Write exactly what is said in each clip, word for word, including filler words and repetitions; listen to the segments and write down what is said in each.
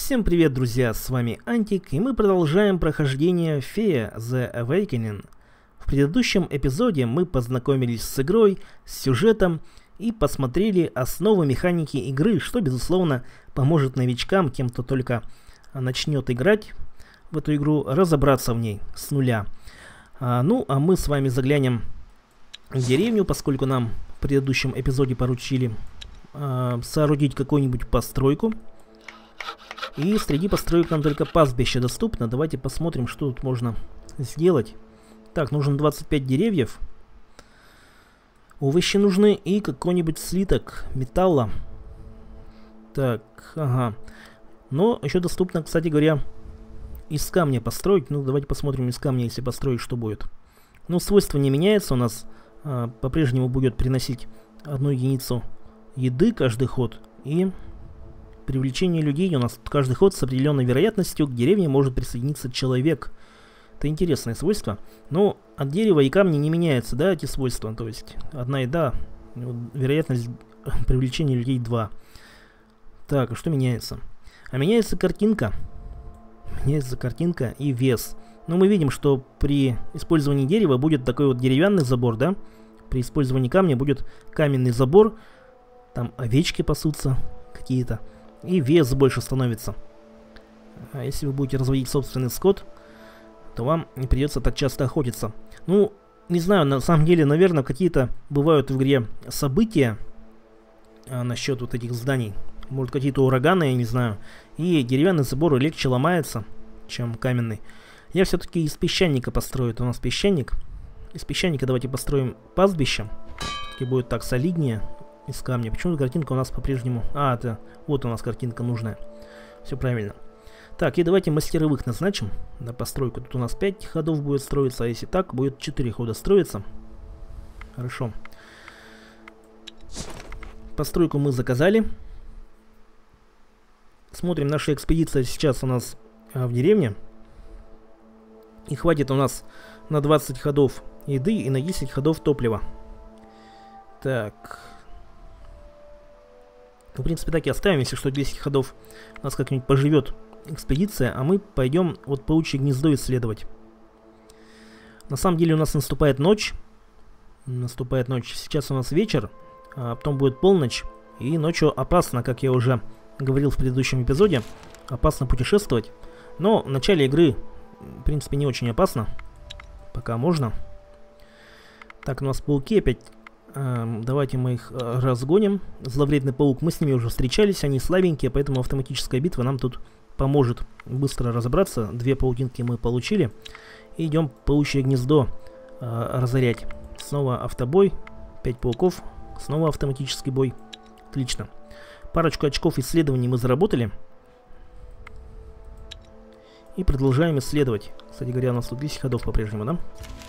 Всем привет, друзья, с вами Антик, и мы продолжаем прохождение Фея The Awakening. В предыдущем эпизоде мы познакомились с игрой, с сюжетом и посмотрели основы механики игры, что, безусловно, поможет новичкам, тем, кто только начнет играть в эту игру, разобраться в ней с нуля. А, ну, а мы с вами заглянем в деревню, поскольку нам в предыдущем эпизоде поручили а, соорудить какую-нибудь постройку. И среди построек нам только пастбище доступно. Давайте посмотрим, что тут можно сделать. Так, нужно двадцать пять деревьев. Овощи нужны и какой-нибудь слиток металла. Так, ага. Но еще доступно, кстати говоря, из камня построить. Ну, давайте посмотрим из камня, если построить, что будет. Ну, свойство не меняется. У нас а, по-прежнему будет приносить одну единицу еды каждый ход. И привлечение людей у нас каждый ход с определенной вероятностью к деревне может присоединиться человек. Это интересное свойство. Но от дерева и камня не меняются, да, эти свойства. То есть одна еда, вероятность привлечения людей два. Так, а что меняется? А меняется картинка. Меняется картинка и вес. Но мы видим, что при использовании дерева будет такой вот деревянный забор, да? При использовании камня будет каменный забор. Там овечки пасутся какие-то. И вес больше становится. А если вы будете разводить собственный скот, то вам не придется так часто охотиться. Ну, не знаю, на самом деле, наверное, какие-то бывают в игре события а, насчет вот этих зданий. Может, какие-то ураганы, я не знаю. И деревянный забор легче ломается, чем каменный. Я все-таки из песчаника построю. Это у нас песчаник. Из песчаника давайте построим пастбище. И будет так солиднее. Из камня. Почему картинка у нас по-прежнему... А, это... Вот у нас картинка нужная. Все правильно. Так, и давайте мастеровых назначим на постройку. Тут у нас пять ходов будет строиться, а если так, будет четыре хода строиться. Хорошо. Постройку мы заказали. Смотрим, наша экспедиция сейчас у нас а, в деревне. И хватит у нас на двадцать ходов еды и на десять ходов топлива. Так... В принципе, так и оставим, если что, десять ходов у нас как-нибудь поживет экспедиция, а мы пойдем вот паучье гнездо исследовать. На самом деле у нас наступает ночь. Наступает ночь. Сейчас у нас вечер, а потом будет полночь. И ночью опасно, как я уже говорил в предыдущем эпизоде, опасно путешествовать. Но в начале игры, в принципе, не очень опасно. Пока можно. Так, у нас пауки опять... Давайте мы их разгоним. Зловредный паук, мы с ними уже встречались, они слабенькие, поэтому автоматическая битва нам тут поможет быстро разобраться. Две паутинки мы получили. И идем паучье гнездо э, разорять. Снова автобой, пять пауков, снова автоматический бой. Отлично. Парочку очков исследований мы заработали. И продолжаем исследовать. Кстати говоря, у нас тут десять ходов по-прежнему, да?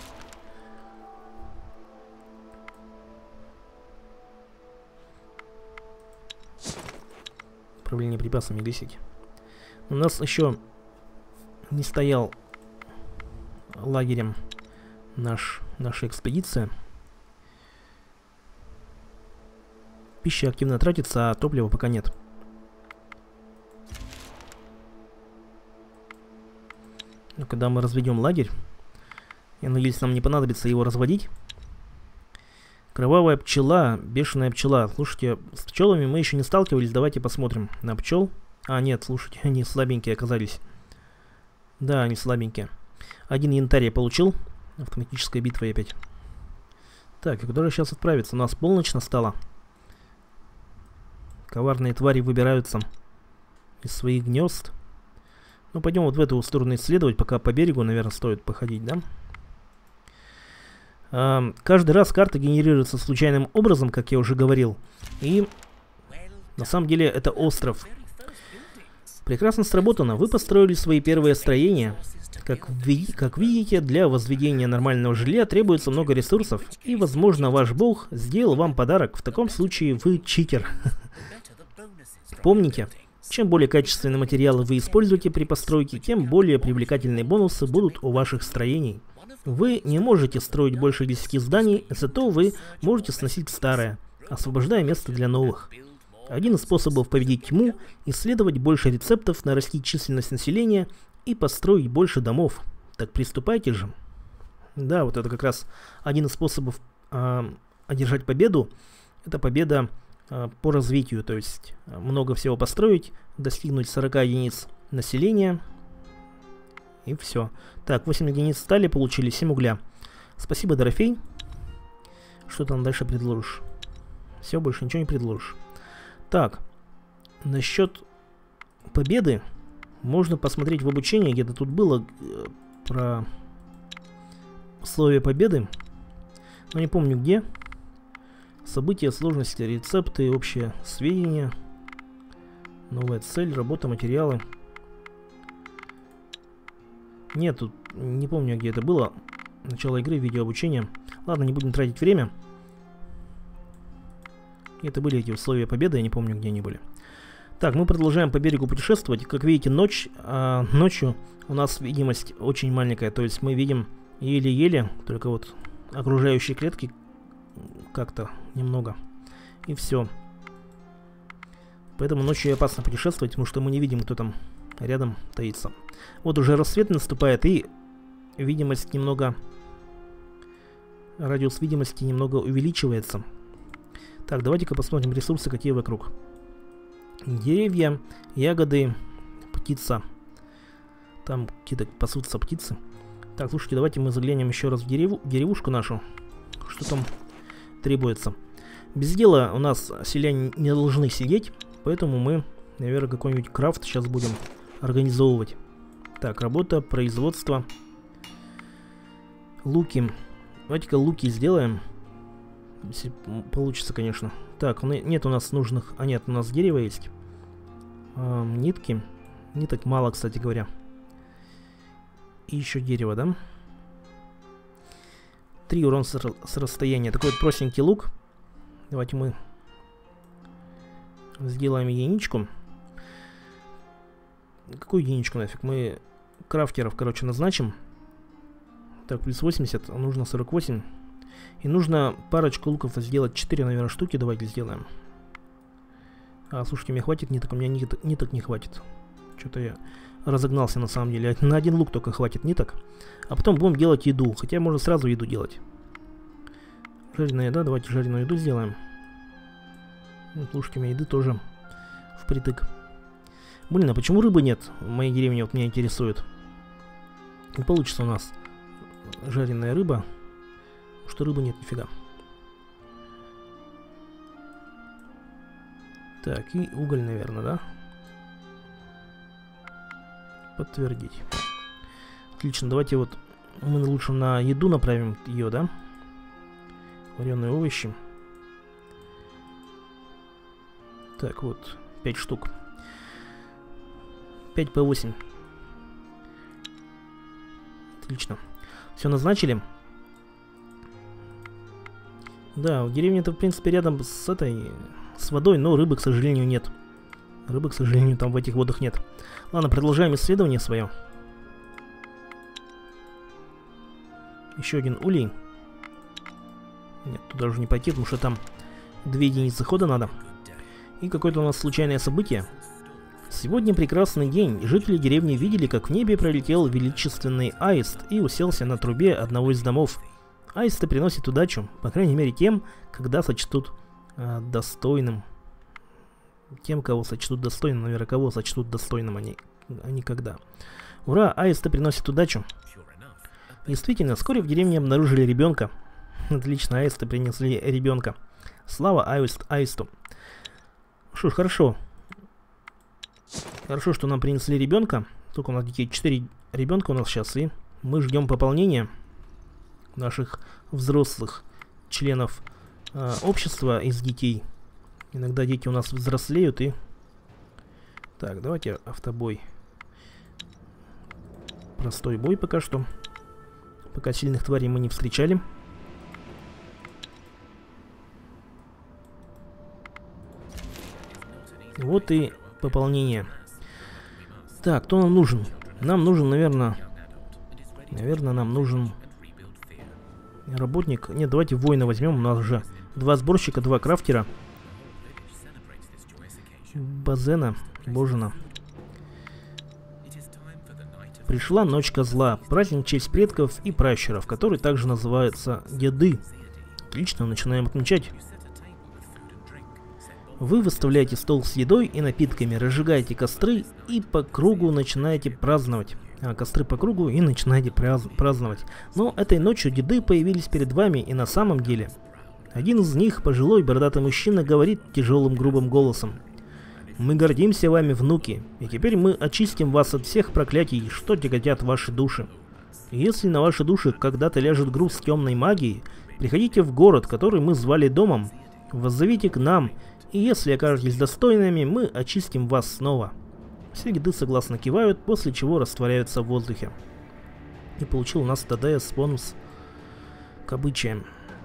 Управление припасами десять. У нас еще не стоял лагерем наш, наша экспедиция. Пища активно тратится, а топлива пока нет. Но когда мы разведем лагерь, я надеюсь, нам не понадобится его разводить. Кровавая пчела, бешеная пчела. Слушайте, с пчелами мы еще не сталкивались. Давайте посмотрим на пчел. А, нет, слушайте, они слабенькие оказались. Да, они слабенькие. Один янтарь я получил. Автоматическая битва опять. Так, и куда же сейчас отправиться? У нас полночь настала. Коварные твари выбираются из своих гнезд. Ну, пойдем вот в эту сторону исследовать. Пока по берегу, наверное, стоит походить, да? Uh, каждый раз карта генерируется случайным образом, как я уже говорил. И на самом деле это остров. Прекрасно сработано. Вы построили свои первые строения. Как, ви как видите, для возведения нормального жилья требуется много ресурсов. И, возможно, ваш бог сделал вам подарок. В таком случае вы читер. Помните, чем более качественные материалы вы используете при постройке, тем более привлекательные бонусы будут у ваших строений. Вы не можете строить больше десяти зданий, зато вы можете сносить старое, освобождая место для новых. Один из способов победить тьму – исследовать больше рецептов, нарастить численность населения и построить больше домов. Так приступайте же. Да, вот это как раз один из способов э, одержать победу. Это победа э, по развитию, то есть э, много всего построить, достигнуть сорока единиц населения. И все. Так, восемь единиц стали, получили семь угля. Спасибо, Дорофей. Что ты нам дальше предложишь? Все, больше ничего не предложишь. Так, насчет победы можно посмотреть в обучении, где-то тут было э, про условия победы. Но не помню где. События, сложности, рецепты, общие сведения. Новая цель, работа, материалы. Нет, тут не помню, где это было. Начало игры, видео обучения. Ладно, не будем тратить время. Это были эти условия победы, я не помню, где они были. Так, мы продолжаем по берегу путешествовать. Как видите, ночь, а ночью у нас видимость очень маленькая. То есть мы видим еле-еле, только вот окружающие клетки как-то немного. И все. Поэтому ночью опасно путешествовать, потому что мы не видим, кто там рядом таится. Вот уже рассвет наступает, и видимость немного... Радиус видимости немного увеличивается. Так, давайте-ка посмотрим ресурсы, какие вокруг. Деревья, ягоды, птица. Там какие-то пасутся птицы. Так, слушайте, давайте мы заглянем еще раз в дереву, деревушку нашу. Что там требуется. Без дела у нас селяне не должны сидеть, поэтому мы, наверное, какой-нибудь крафт сейчас будем организовывать. Так, работа, производство. Луки. Давайте-ка луки сделаем. Если получится, конечно. Так, нет у нас нужных... А нет, у нас дерево есть. А, нитки. Ниток мало, кстати говоря. И еще дерево, да? Три урон с, с расстояния. Такой вот простенький лук. Давайте мы сделаем единичку. Какую единичку нафиг? Мы крафтеров, короче, назначим. Так, плюс восемьдесят, а нужно сорок восемь. И нужно парочку луков сделать. четыре, наверное, штуки. Давайте сделаем. А, слушайте, мне хватит ниток? У меня ниток, ниток не хватит. Что-то я разогнался на самом деле. На один лук только хватит ниток. А потом будем делать еду. Хотя можно сразу еду делать. Жареная еда. Давайте жареную еду сделаем. Ну, слушайте, у меня еды тоже впритык. Блин, а почему рыбы нет? В моей деревне вот меня интересует. Не получится у нас жареная рыба. Что рыбы нет, нифига. Так, и уголь, наверное, да? Подтвердить. Отлично, давайте вот мы лучше на еду направим ее, да? Вареные овощи. Так, вот, пять штук. пять по восемь. Отлично. Все назначили. Да, в деревне-то, в принципе, рядом с этой... С водой, но рыбы, к сожалению, нет. Рыбы, к сожалению, там в этих водах нет. Ладно, продолжаем исследование свое. Еще один улей. Нет, туда уже не пойти, потому что там две единицы хода надо. И какое-то у нас случайное событие. Сегодня прекрасный день. Жители деревни видели, как в небе пролетел величественный аист и уселся на трубе одного из домов. Аисты приносят удачу, по крайней мере тем, когда сочтут э, достойным. Тем, кого сочтут достойным, наверное, кого сочтут достойным, а не, а не когда. Ура, аисты приносят удачу. Действительно, вскоре в деревне обнаружили ребенка. Отлично, аисты принесли ребенка. Слава аист, аисту. Что ж, хорошо. Хорошо, что нам принесли ребенка. Только у нас детей четыре ребенка у нас сейчас, и мы ждем пополнения наших взрослых членов э, общества из детей. Иногда дети у нас взрослеют и... Так, давайте автобой. Простой бой пока что. Пока сильных тварей мы не встречали. Вот и пополнение. Так, кто нам нужен? Нам нужен, наверное... Наверное, нам нужен... Работник. Нет, давайте воина возьмем. У нас уже два сборщика, два крафтера. Базена, Божена. Пришла ночь козла, праздник в честь предков и пращуров, который также называется Деды. Отлично, начинаем отмечать. Вы выставляете стол с едой и напитками, разжигаете костры и по кругу начинаете праздновать. А, костры по кругу и начинаете праз праздновать. Но этой ночью деды появились перед вами, и на самом деле один из них, пожилой бородатый мужчина, говорит тяжелым грубым голосом: «Мы гордимся вами, внуки, и теперь мы очистим вас от всех проклятий, что тяготят ваши души. И если на ваши души когда-то ляжет груз темной магии, приходите в город, который мы звали домом, воззовите к нам, и если окажетесь достойными, мы очистим вас снова». Все деды согласно кивают, после чего растворяются в воздухе. И получил у нас ТДС бонус к обычаям.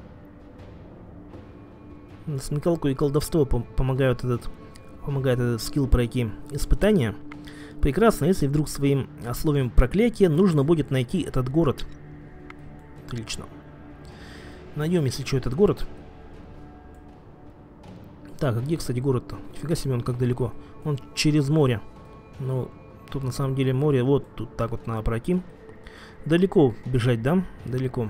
Смекалку и колдовство пом помогают этот, помогает этот скилл пройти испытания. Прекрасно, если вдруг своим словием проклятия нужно будет найти этот город. Отлично. Найдем, если что, этот город. Так, а где, кстати, город-то? Нифига себе, он как далеко. Он через море. Ну, тут на самом деле море, вот тут так вот надо пройти. Далеко бежать, да? Далеко.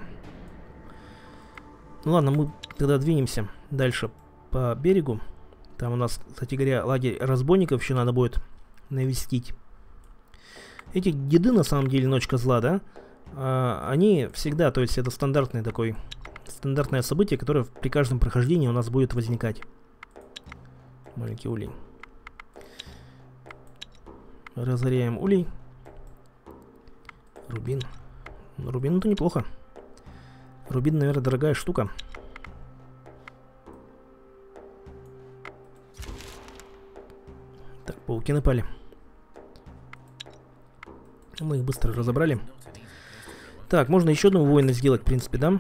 Ну ладно, мы тогда двинемся дальше по берегу. Там у нас, кстати говоря, лагерь разбойников еще надо будет навестить. Эти деды, на самом деле, ночь козла, да? А, они всегда, то есть это стандартный такой, стандартное событие, которое при каждом прохождении у нас будет возникать. Маленький улей. Разоряем улей. Рубин. Ну, рубин это неплохо. Рубин, наверное, дорогая штука. Так, пауки напали. Мы их быстро разобрали. Так, можно еще одного воина сделать, в принципе, да?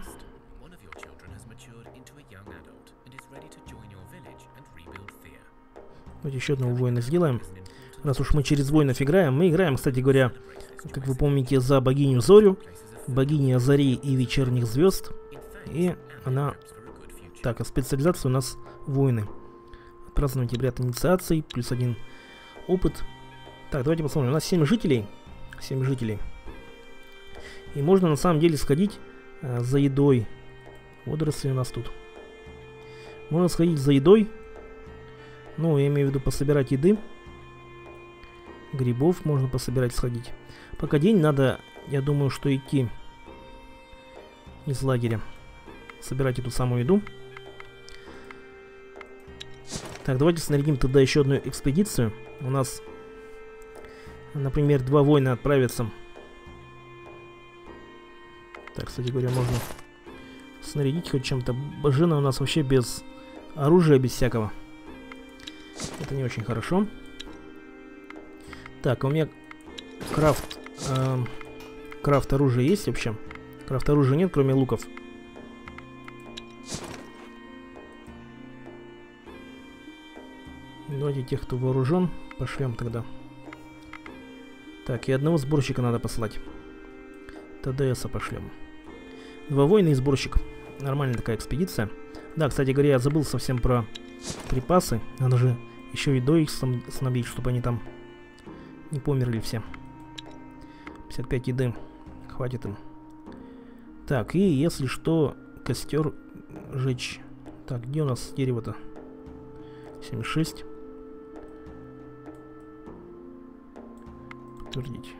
Вот еще одного воина сделаем. Раз уж мы через воинов играем, мы играем, кстати говоря, как вы помните, за богиню Зорю, богиня зари и вечерних звезд. И она... Так, а специализация у нас воины. Праздновать обряд инициации, плюс один опыт. Так, давайте посмотрим. У нас семь жителей. семь жителей. И можно на самом деле сходить э, за едой. Водоросли у нас тут. Можно сходить за едой. Ну, я имею в виду пособирать еды. Грибов можно пособирать, сходить. Пока день, надо, я думаю, что идти из лагеря. Собирать эту самую еду. Так, давайте снарядим тогда еще одну экспедицию. У нас, например, два воина отправятся. Так, кстати говоря, можно снарядить хоть чем-то. Божена у нас вообще без оружия, без всякого. Это не очень хорошо. Так, а у меня крафт, э, крафт оружия есть вообще? Крафт оружия нет, кроме луков. Давайте тех, кто вооружен, пошлем тогда. Так, и одного сборщика надо послать. ТДСа пошлем. Два воина и сборщик. Нормальная такая экспедиция. Да, кстати говоря, я забыл совсем про припасы. Надо же еще едой их снабдить, чтобы они там не померли все. пятьдесят пять еды. Хватит им. Так, и если что, костер жечь. Так, где у нас дерево-то? семьдесят шесть. Подтвердить.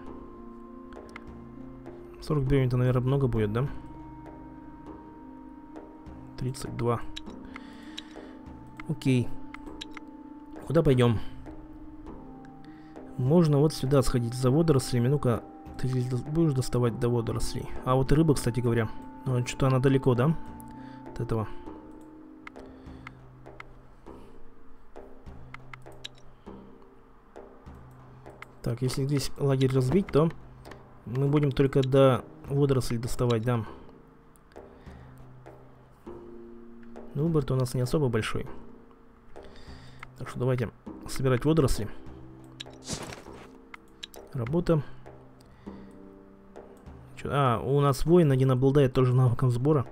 сорок бревен-то, наверное, много будет, да? тридцать два. Окей. Куда пойдем? Можно вот сюда сходить за водорослями. Ну-ка, ты здесь до будешь доставать до водорослей. А вот и рыба, кстати говоря. Ну, что-то она далеко, да? От этого. Так, если здесь лагерь разбить, то мы будем только до водорослей доставать, да. Но выбор-то у нас не особо большой. Так что давайте собирать водоросли. Работа. Чё, а, у нас воин один обладает тоже навыком сбора.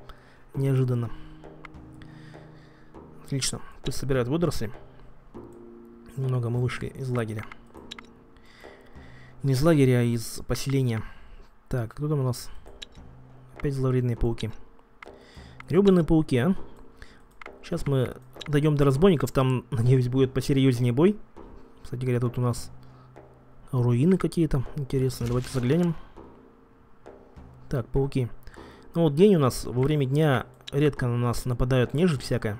Неожиданно. Отлично. Пусть собирают водоросли. Немного мы вышли из лагеря. Не из лагеря, а из поселения. Так, кто там у нас? Опять зловредные пауки. Гребаные пауки, а? Сейчас мы дойдем до разбойников. Там, надеюсь, будет посерьезнее бой. Кстати говоря, тут у нас руины какие-то интересные. Давайте заглянем. Так, пауки. Ну вот день у нас, во время дня редко на нас нападают нежить всякая.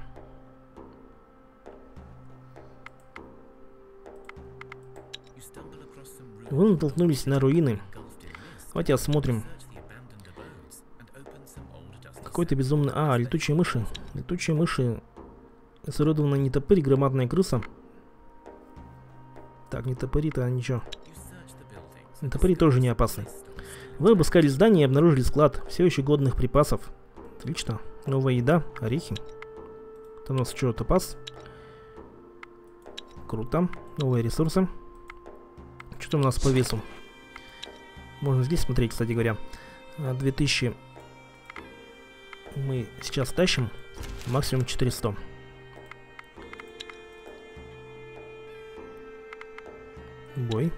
Вы натолкнулись на руины. Давайте осмотрим. Какой-то безумный... А, летучие мыши. Летучие мыши. Изуродованная нетопырь, громадная крыса. Так, нетопыри-то ничего. Нетопыри тоже не опасны. Вы обыскали здание и обнаружили склад все еще годных припасов. Отлично. Новая еда, орехи. Это у нас что, топаз? Круто. Новые ресурсы. Что там у нас по весу? Можно здесь смотреть, кстати говоря. две тысячи мы сейчас тащим. Максимум четыреста. Бой.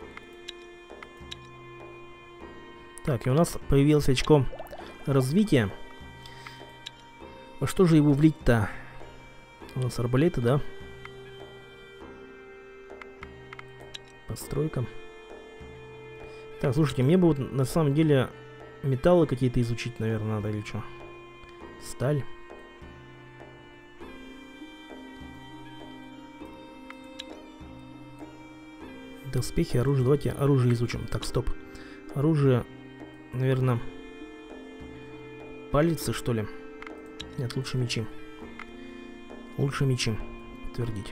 Так, и у нас появилось очко развития. Во что же его влить-то? У нас арбалеты, да? Постройка. Так, слушайте, мне бы вот на самом деле металлы какие-то изучить, наверное, надо или что? Сталь. Доспехи, оружие. Давайте оружие изучим. Так, стоп. Оружие, наверное, палицы, что ли? Нет, лучше мечи. Лучше мечи. Подтвердить.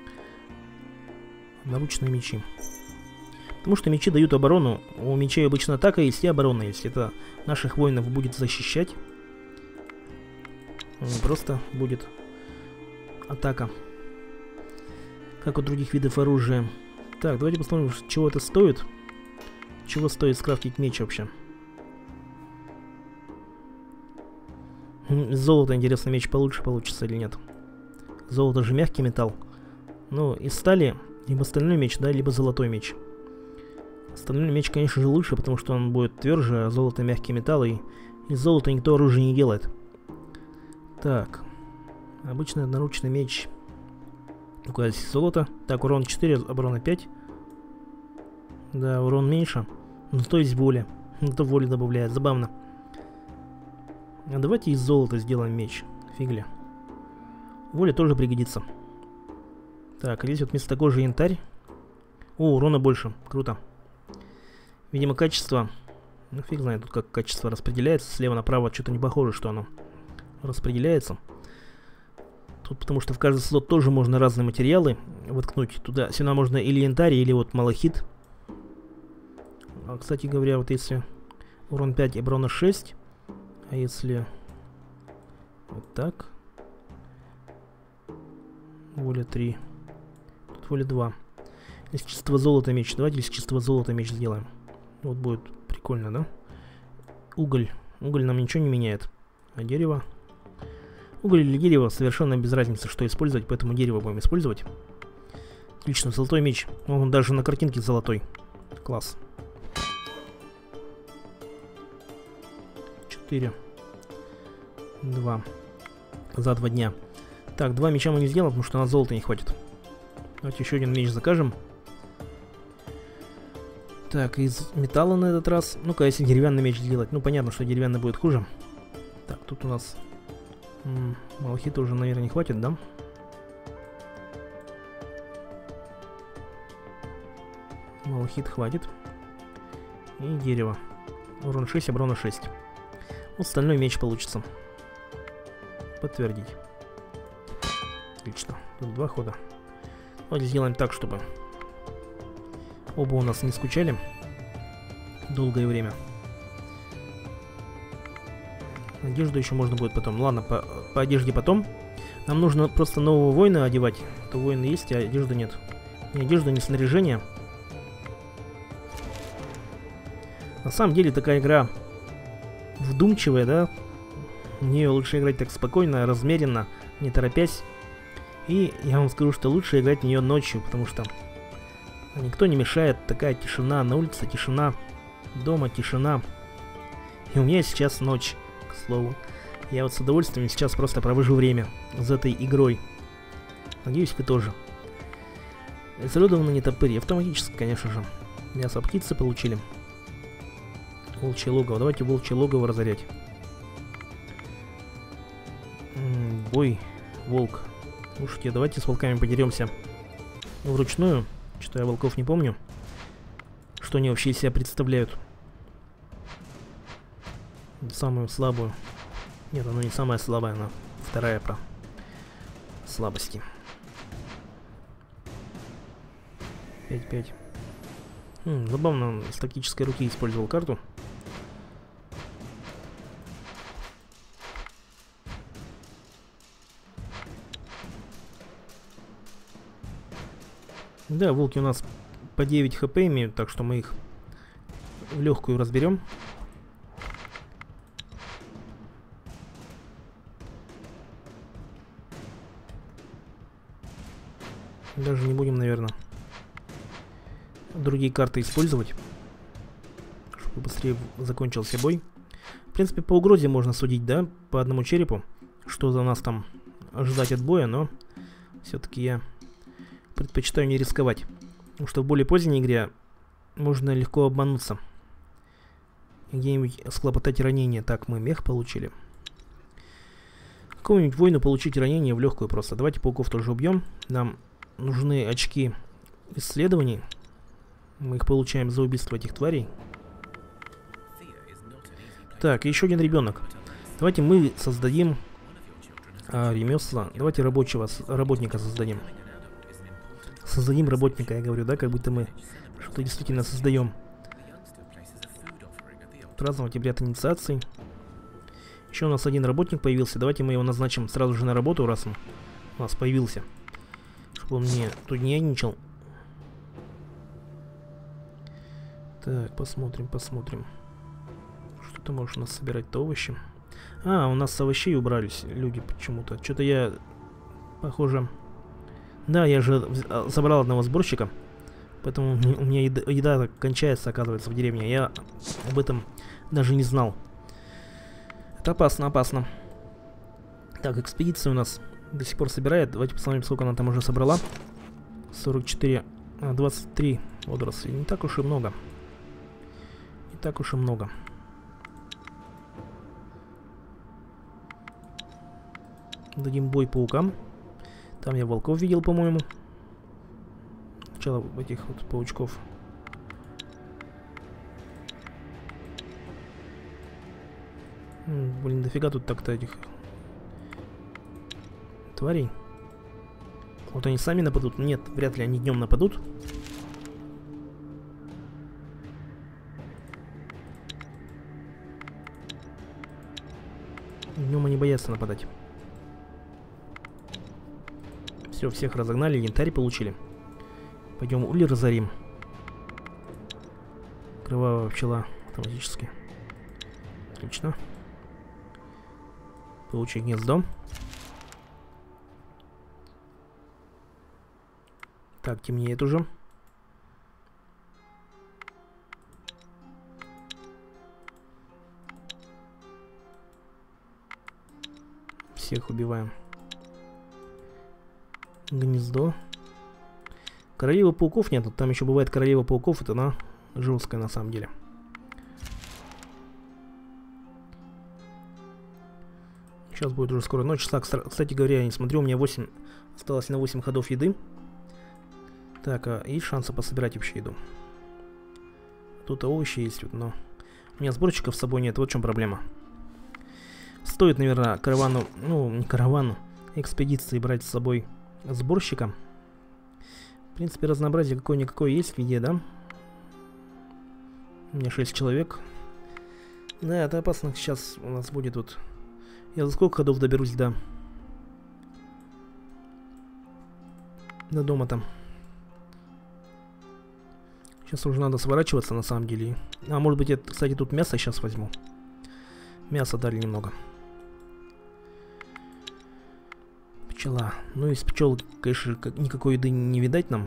Наручные мечи. Потому что мечи дают оборону. У мечей обычно атака есть и оборона есть. Это наших воинов будет защищать. Просто будет атака. Как у других видов оружия. Так, давайте посмотрим, чего это стоит. Чего стоит скрафтить меч вообще. Из золота, интересно, меч получше получится или нет. Золото же мягкий металл. Ну, из стали либо стальной меч, да, либо золотой меч. Стальной меч, конечно же, лучше, потому что он будет тверже, а золото мягкий металл, и из золота никто оружие не делает. Так. Обычный одноручный меч. Ну-ка, здесь золото. Так, урон четыре, оборона пять. Да, урон меньше. Но то есть воля. Это воля добавляет. Забавно. А давайте из золота сделаем меч. Фигля. Воля тоже пригодится. Так, здесь вот вместо такой же янтарь. О, урона больше. Круто. Видимо, качество... Ну, фиг знает, тут как качество распределяется. Слева направо что-то не похоже, что оно распределяется. Тут потому что в каждый слот тоже можно разные материалы воткнуть. Туда, сюда можно или янтарь, или вот малахит. А, кстати говоря, вот если урон пять и оборона шесть, а если вот так, воля три, тут воля два. Из чистого золота меч. Давайте из чистого золота меч сделаем. Вот будет прикольно, да? Уголь. Уголь нам ничего не меняет. А дерево? Уголь или дерево совершенно без разницы, что использовать, поэтому дерево будем использовать. Отлично, золотой меч. Он даже на картинке золотой. Класс. четыре. два. За два дня. Так, два меча мы не сделаем, потому что на золото не хватит. Давайте еще один меч закажем. Так, из металла на этот раз. Ну-ка, если деревянный меч сделать. Ну, понятно, что деревянный будет хуже. Так, тут у нас... М-м, малахита уже, наверное, не хватит, да? Малахит хватит. И дерево. Урон шесть, оборона шесть. Вот стальной меч получится. Подтвердить. Отлично. Тут два хода. Давайте сделаем так, чтобы оба у нас не скучали долгое время. Одежду еще можно будет потом. Ладно, по, по одежде потом. Нам нужно просто нового воина одевать. То воины есть, а одежды нет. Ни одежда, ни снаряжение. На самом деле такая игра вдумчивая, да? В нее лучше играть так спокойно, размеренно, не торопясь. И я вам скажу, что лучше играть в нее ночью, потому что никто не мешает, такая тишина, на улице тишина, дома тишина. И у меня сейчас ночь, к слову. Я вот с удовольствием сейчас просто провожу время за этой игрой. Надеюсь, вы тоже. Изолированный нетопырь, автоматически, конечно же. Мясо птицы получили. Волчье логово, давайте волчье логово разорять. М-м, бой, волк. Слушайте, давайте с волками подеремся вручную. Что я волков не помню. Что они вообще из себя представляют. Самую слабую. Нет, она не самая слабая, она вторая про слабости. пять пять. Хм, забавно, с тактической руки использовал карту. Да, волки у нас по девять хп имеют, так что мы их в легкую разберем. Даже не будем, наверное, другие карты использовать, чтобы быстрее закончился бой. В принципе, по угрозе можно судить, да, по одному черепу, что за нас там ожидать от боя, но все-таки я предпочитаю не рисковать, потому что в более поздней игре можно легко обмануться, где-нибудь схлопотать ранение. Так, мы мех получили. Какую-нибудь войну получить ранение в легкую просто. Давайте пауков тоже убьем. Нам нужны очки исследований. Мы их получаем за убийство этих тварей. Так, еще один ребенок. Давайте мы создадим а, ремесла. Давайте рабочего, работника создадим. Создадим работника, я говорю, да, как будто мы что-то действительно создаем. Праздновать обряд инициации. Еще у нас один работник появился. Давайте мы его назначим сразу же на работу, раз он у нас появился. Чтобы он мне тут не няничал. Так, посмотрим, посмотрим. Что ты можешь у нас собирать-то? Овощи. А, у нас с овощей убрались люди почему-то. Что-то я, похоже... Да, я же забрал одного сборщика. Поэтому у меня еда, еда кончается, оказывается, в деревне. Я об этом даже не знал. Это опасно, опасно. Так, экспедиция у нас до сих пор собирает. Давайте посмотрим, сколько она там уже собрала. сорок четыре, двадцать три водоросли. Не так уж и много. Не так уж и много. Дадим бой паукам. Там я волков видел, по-моему. Сначала этих вот паучков. М, блин, дофига тут так-то этих тварей. Вот они сами нападут. Нет, вряд ли они днем нападут. Днем они боятся нападать. Все, всех разогнали, янтарь получили. Пойдем ули разорим. Кровавая пчела автоматически. Отлично. Получи гнездо. Так, темнеет уже. Всех убиваем. Гнездо. Королева пауков нет. Там еще бывает королева пауков. Это она жесткая на самом деле. Сейчас будет уже скоро ночь. Так, кстати говоря, я не смотрю. У меня восемь. Осталось на восемь ходов еды. Так, а есть шансы пособирать вообще еду? Тут овощи есть, но у меня сборщиков с собой нет. Вот в чем проблема. Стоит, наверное, каравану, ну, не каравану, экспедиции брать с собой сборщика. В принципе, разнообразие какое-никакое есть в еде, да? У меня шесть человек. Да, это опасно. Сейчас у нас будет вот... Я за сколько ходов доберусь, да? До дома там. Сейчас уже надо сворачиваться, на самом деле. А, может быть, я, кстати, тут мясо сейчас возьму. Мясо дали немного. Пчела. Ну, из пчел, конечно, никакой еды не видать нам.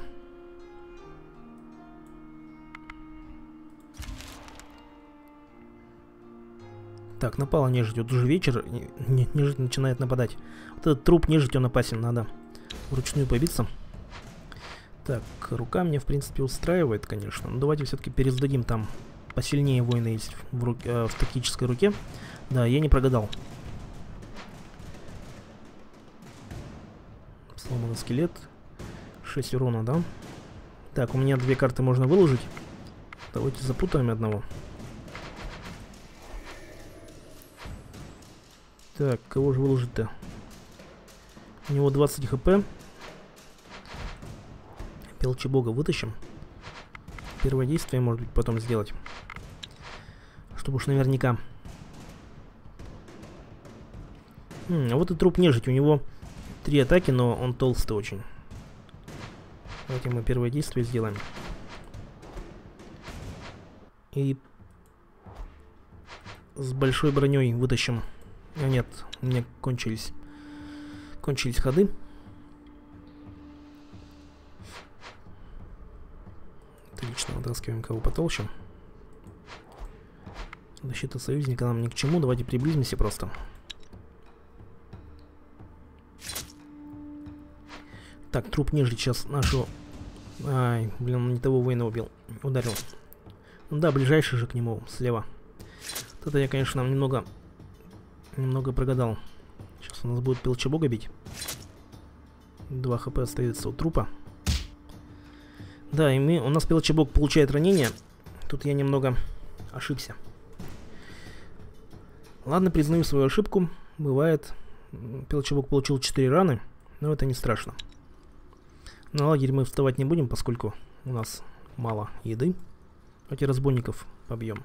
Так, напала нежить. Вот уже вечер, нежить начинает нападать. Вот этот труп нежить, он опасен, надо вручную побиться. Так, рука мне, в принципе, устраивает, конечно. Но давайте все-таки пересдадим, там посильнее воины есть в, руке, э, в тактической руке. Да, я не прогадал. Сломанный скелет. шесть урона, да? Так, у меня две карты можно выложить. Давайте запутаем одного. Так, кого же выложить-то? У него двадцать хп. Пелчебога вытащим. Первое действие, может быть, потом сделать. Чтобы уж наверняка. М, а вот и труп нежить. У него три атаки, но он толстый очень. Давайте мы первое действие сделаем. И с большой броней вытащим. А нет, у меня кончились. Кончились ходы. Отлично, вытаскиваем кого потолще. Защита союзника нам ни к чему. Давайте приблизимся просто. Так, труп нежить сейчас нашу... Ай, блин, он не того воина убил. Ударил. Ну да, ближайший же к нему, слева. Вот это я, конечно, нам немного... Немного прогадал. Сейчас у нас будет пелчебога бить. два хп остается у трупа. Да, и мы, у нас пелчебог получает ранение. Тут я немного ошибся. Ладно, признаю свою ошибку. Бывает. Пелчебог получил четыре раны. Но это не страшно. На лагерь мы вставать не будем, поскольку у нас мало еды. Давайте разбойников побьем.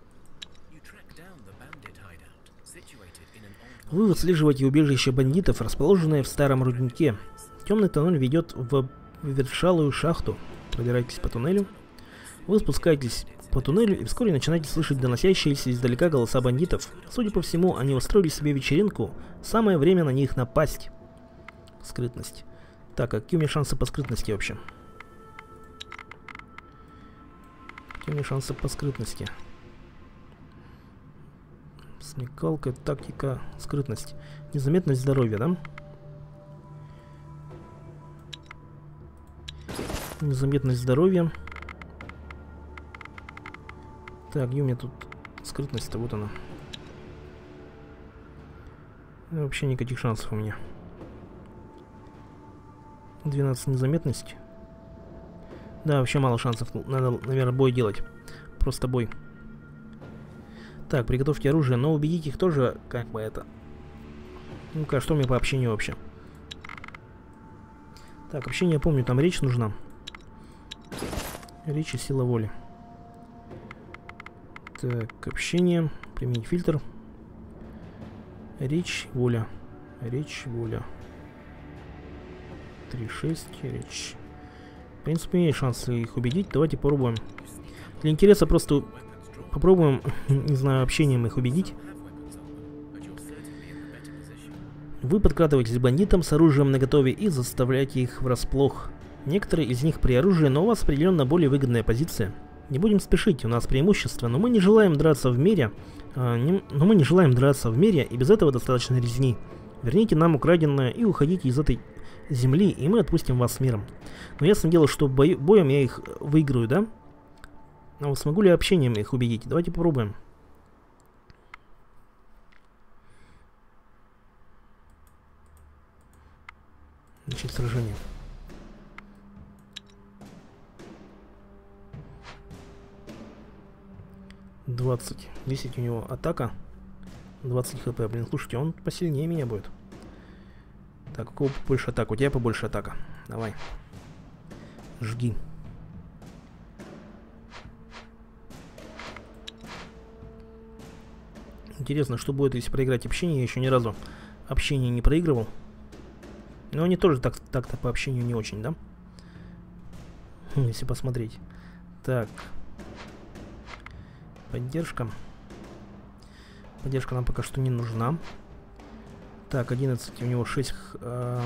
Вы выслеживаете убежище бандитов, расположенное в старом руднике. Темный тоннель ведет в вершалую шахту. Пробирайтесь по туннелю. Вы спускаетесь по туннелю и вскоре начинаете слышать доносящиеся издалека голоса бандитов. Судя по всему, они устроили себе вечеринку. Самое время на них напасть. Скрытность. Так, а какие у меня шансы по скрытности вообще? Какие у меня шансы по скрытности? Смекалка, тактика, скрытность. Незаметность здоровья, да? Незаметность здоровья. Так, где у меня тут скрытность-то? Вот она. Вообще никаких шансов у меня. двенадцать незаметность. Да, вообще мало шансов. Надо, наверное, бой делать. Просто бой. Так, приготовьте оружие, но убедить их тоже, как бы это... Ну-ка, что мне по общению вообще? Так, общение, я помню, там речь нужна. Речь и сила воли. Так, общение. Применить фильтр. Речь, воля. Речь, воля. три шесть, речь. В принципе, есть шансы их убедить. Давайте попробуем. Для интереса просто... Попробуем, не знаю, общением их убедить. Вы подкрадываетесь к бандитам с оружием наготове и заставляете их врасплох. Некоторые из них при оружии, но у вас определенно более выгодная позиция. Не будем спешить, у нас преимущество, но мы не желаем драться в мире. А, не, но мы не желаем драться в мире, и без этого достаточно резни. Верните нам украденное и уходите из этой земли, и мы отпустим вас с миром. Но ясно дело, что бой, боем я их выиграю, да? А вот смогу ли общением их убедить? Давайте попробуем. Начать сражение. двадцать. десять у него атака. двадцать хп. Блин, слушайте, он посильнее меня будет. Так, у кого побольше атака? У тебя побольше атака. Давай. Жги. Интересно, что будет, если проиграть общение. Я еще ни разу общение не проигрывал. Но они тоже так, так-то по общению не очень, да? Если посмотреть. Так. Поддержка. Поддержка нам пока что не нужна. Так, одиннадцать, у него шесть. Э,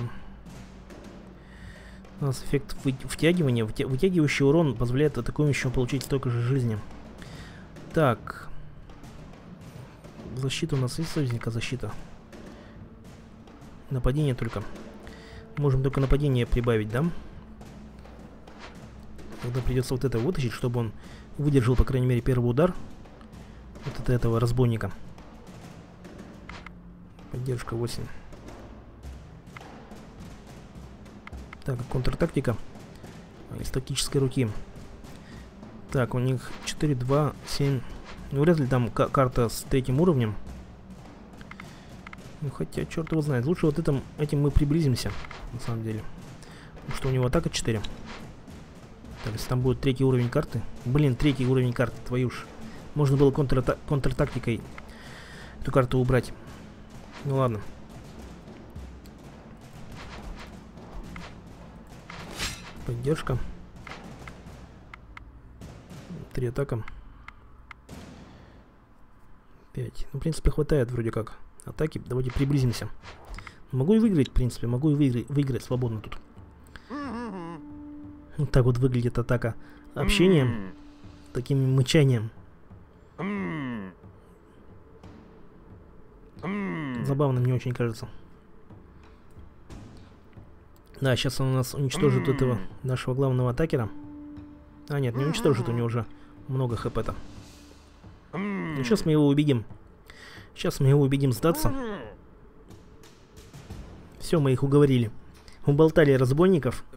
у нас эффект втягивания. Втя вытягивающий урон позволяет атакующему получить столько же жизни. Так. Защита у нас есть, союзника защита. Нападение только. Можем только нападение прибавить, да? Тогда придется вот это вытащить, чтобы он выдержал, по крайней мере, первый удар. Вот от этого разбойника. Поддержка восемь. Так, контртактика. Из тактической руки. Так, у них четыре, два, семь. Ну, вряд ли там карта с третьим уровнем. Ну, хотя, черт его знает. Лучше вот этим, этим мы приблизимся, на самом деле. Потому что у него атака четыре. Так, если там будет третий уровень карты. Блин, третий уровень карты, твою ж. Можно было контрата контртактикой эту карту убрать. Ну ладно. Поддержка. Три атака. пять. Ну, в принципе, хватает вроде как атаки. Давайте приблизимся. Могу и выиграть, в принципе. Могу и выиграть, выиграть свободно тут. Вот так вот выглядит атака общением. Таким мычанием. Забавно, мне очень кажется. Да, сейчас он у нас уничтожит этого нашего главного атакера. А, нет, не уничтожит, у него уже много хп-то. Ну, сейчас мы его убедим. Сейчас мы его убедим сдаться. Все, мы их уговорили. Уболтали разбойников.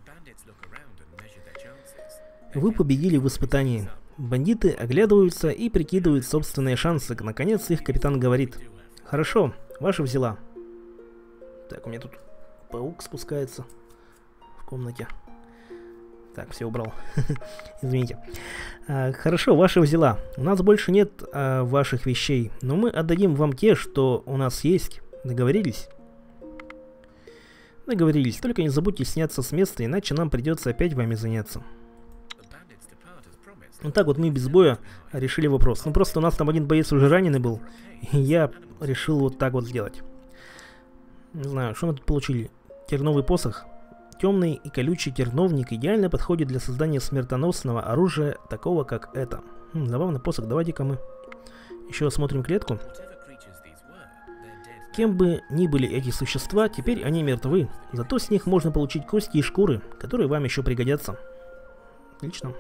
Вы победили в испытании. Бандиты оглядываются и прикидывают собственные шансы. Наконец их капитан говорит: хорошо, ваша взяла. Так, у меня тут паук спускается в комнате. Так, все убрал. Извините. А, хорошо, ваша взяла. У нас больше нет а, ваших вещей, но мы отдадим вам те, что у нас есть. Договорились? Договорились. Только не забудьте сняться с места, иначе нам придется опять вами заняться. Вот так вот мы без боя решили вопрос. Ну просто у нас там один боец уже раненый был. И я решил вот так вот сделать. Не знаю, что мы тут получили. Терновый посох. Темный и колючий терновник идеально подходит для создания смертоносного оружия, такого как это. Хм, забавный посох. Давайте-ка мы еще осмотрим клетку. Кем бы ни были эти существа, теперь они мертвы. Зато с них можно получить кости и шкуры, которые вам еще пригодятся. Отлично.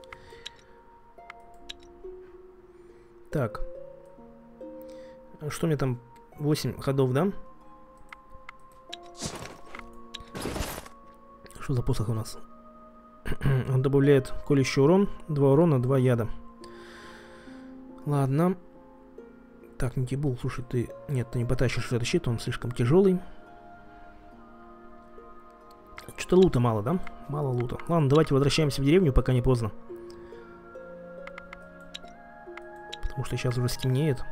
Так. Что у меня там? восемь ходов, да? Что за посох у нас? Он добавляет колющий урон. два урона, два яда. Ладно. Так, Нитибул, слушай, ты... Нет, ты не потащишь этот щит, он слишком тяжелый. Что-то лута мало, да? Мало лута. Ладно, давайте возвращаемся в деревню, пока не поздно. Потому что сейчас уже стемнеет.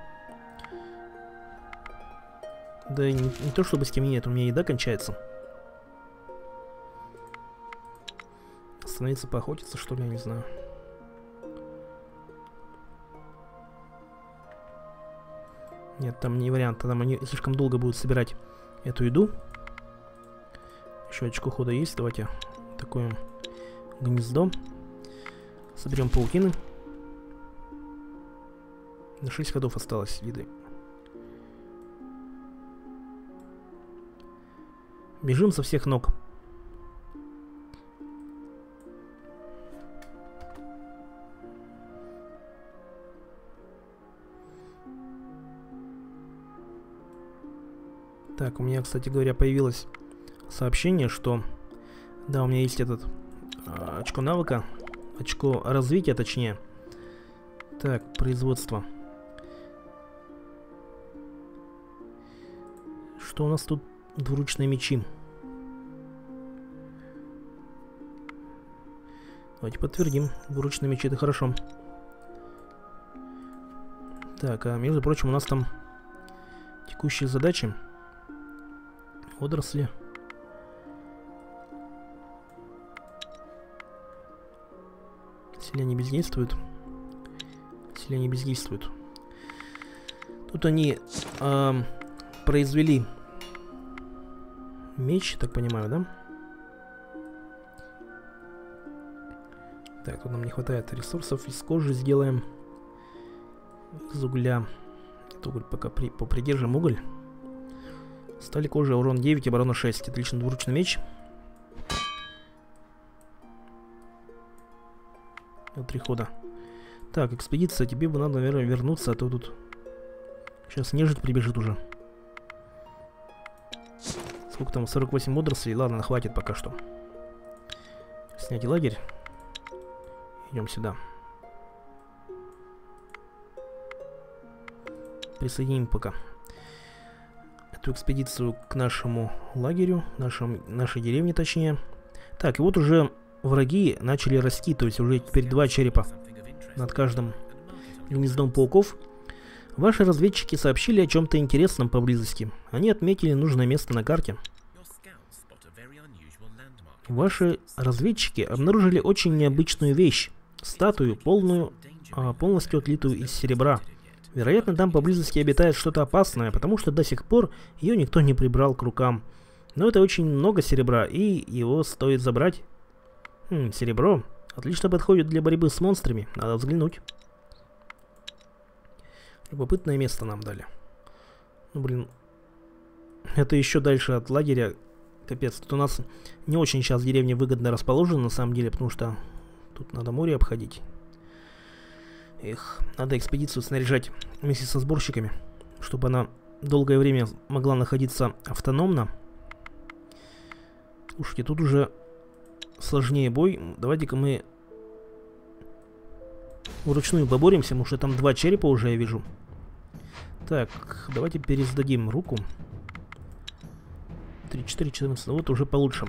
Да и не, не то чтобы стемнеет, у меня еда кончается. Остановиться поохотиться, что ли, я не знаю. Нет, там не вариант, там они слишком долго будут собирать эту еду. Еще очко хода есть, давайте такое гнездо. Соберем паутины. На шесть ходов осталось еды. Бежим со всех ног. Так, у меня, кстати говоря, появилось сообщение, что... Да, у меня есть этот... А, очко навыка. Очко развития, точнее. Так, производство. Что у нас тут? Двуручные мечи. Давайте подтвердим. Двуручные мечи — это хорошо. Так, а между прочим, у нас там текущие задачи. Водоросли. Селяне бездействуют. Селяне бездействуют. Тут они э, произвели меч, так понимаю, да? Так, тут нам не хватает ресурсов. Из кожи сделаем. Из угля. Этот уголь пока при, попридержим уголь. Стали кожи, урон девять, оборона шесть. Отлично, двуручный меч. Вот три хода. Так, экспедиция, тебе бы надо, наверное, вернуться, а то тут сейчас нежить прибежит уже. Сколько там? сорок восемь мудростей. Ладно, хватит пока что. Снять лагерь. Идем сюда. Присоединим пока эту экспедицию к нашему лагерю, нашим, нашей деревне точнее. Так, и вот уже враги начали расти, то есть уже теперь два черепа над каждым гнездом пауков. Ваши разведчики сообщили о чем-то интересном поблизости. Они отметили нужное место на карте. Ваши разведчики обнаружили очень необычную вещь. Статую, полную, а, полностью отлитую из серебра. Вероятно, там поблизости обитает что-то опасное, потому что до сих пор ее никто не прибрал к рукам. Но это очень много серебра, и его стоит забрать. Хм, серебро. Отлично подходит для борьбы с монстрами. Надо взглянуть. Любопытное место нам дали. Ну, блин. Это еще дальше от лагеря. Капец, тут у нас не очень сейчас деревня выгодно расположена, на самом деле, потому что тут надо море обходить. Эх, надо экспедицию снаряжать вместе со сборщиками, чтобы она долгое время могла находиться автономно. Слушайте, тут уже сложнее бой. Давайте-ка мы вручную поборемся, потому что там два черепа уже я вижу. Так, давайте пересдадим руку. три, четыре, четырнадцать. Вот уже получше.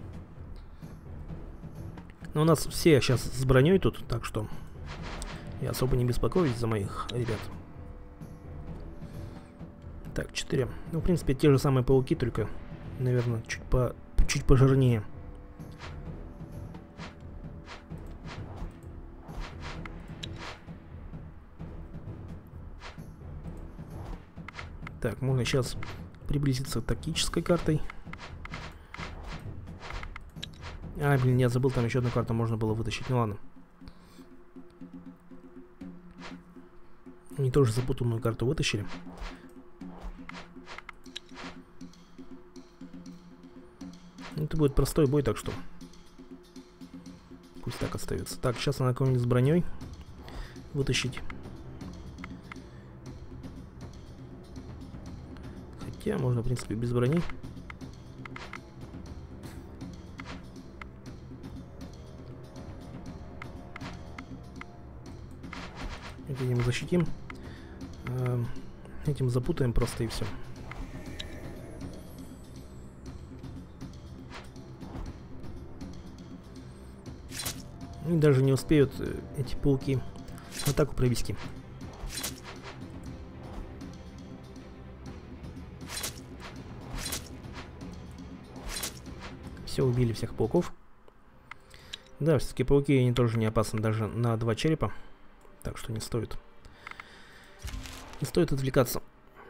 Но у нас все сейчас с броней тут, так что я особо не беспокоюсь за моих ребят. Так, четыре. Ну, в принципе, те же самые пауки, только, наверное, чуть, по, чуть пожирнее. Так, можно сейчас приблизиться к тактической картой. А, блин, я забыл, там еще одну карту можно было вытащить. Ну ладно. Они тоже запутанную карту вытащили. Это будет простой бой, так что пусть так остается. Так, сейчас надо кого-нибудь с броней вытащить. Хотя можно, в принципе, без брони. Этим защитим. Этим запутаем просто и все. И даже не успеют эти пауки атаку провести. Все, убили всех пауков. Да, все-таки пауки, они тоже не опасны даже на два черепа. Так что не стоит. Не стоит отвлекаться.